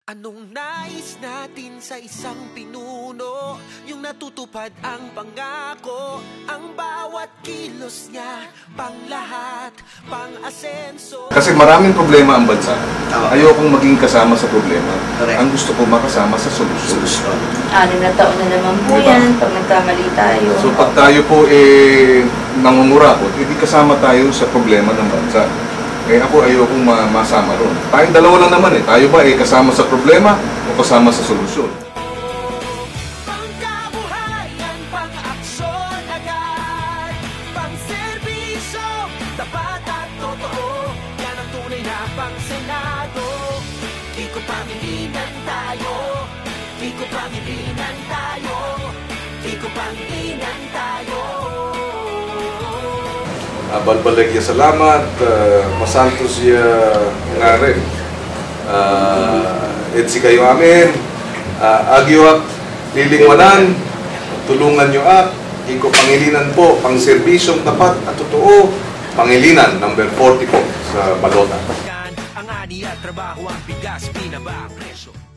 Anong nais natin sa isang pinuno? Yung natutupad ang pangako, ang bawat kilos niya, pang lahat, pang asenso. Kasi maraming problema ang bansa. Ayokong maging kasama sa problema. Correct. Ang gusto ko makasama sa solusyon. 6 na taon na naman po Diba? yan pag nagkamali tayo. So pag tayo po nangungurakot, hindi kasama tayo sa problema ng bansa. Kaya ako ayokong masama ron. Tayong dalawa lang naman eh. Tayo ba kasama sa problema o kasama sa solusyon? Pangkabuhayan, pang-aksyon agad, pang-serbisyo, tapat at totoo. Yan ang tunay na pang-senado. Di ko pamilinan tayo, di ko pamilinan tayo, di ko pamilinan tayo. Balbalag ya salamat, masantos ya ngarin. Etsi kayo amin, agiwak lilingwanan, tulungan nyo iko pangilinan po, pang serbisyong tapat at totoo, pangilinan, number 40 po sa Balota. Ang ani at trabaho ang bigas, binaba ang presyo.